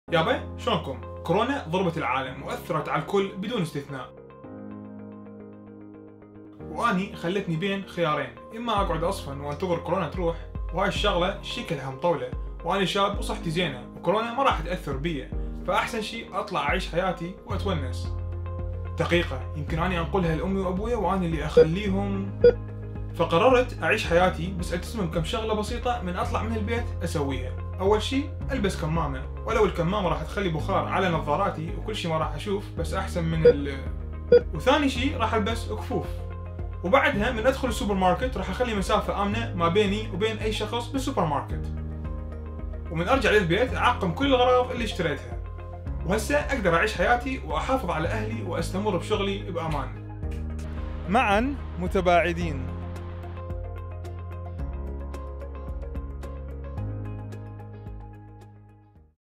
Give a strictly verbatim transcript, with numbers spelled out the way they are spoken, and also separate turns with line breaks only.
يابا شلونكم؟ كورونا ضربت العالم وأثرت على الكل بدون استثناء. وأني خلتني بين خيارين، إما أقعد أصفن وأنتظر كورونا تروح، وهاي الشغلة شكلها مطولة، وأنا شاب وصحتي زينة وكورونا ما راح تأثر بيا، فأحسن شي أطلع أعيش حياتي وأتونس. دقيقة، يمكن أني أنقلها لأمي وأبويا وأني اللي أخليهم. فقررت أعيش حياتي بس ألتزم بكم شغلة بسيطة من أطلع من البيت أسويها. أول شي ألبس كمامة، ولو الكمامة راح تخلي بخار على نظاراتي وكل شي ما راح أشوف بس أحسن من ال. وثاني شي راح ألبس كفوف. وبعدها من أدخل السوبر ماركت راح أخلي مسافة آمنة ما بيني وبين أي شخص بالسوبر ماركت. ومن أرجع للبيت أعقم كل الأغراض اللي اشتريتها. وهسه أقدر أعيش حياتي وأحافظ على أهلي وأستمر بشغلي بأمان.
معا متباعدين.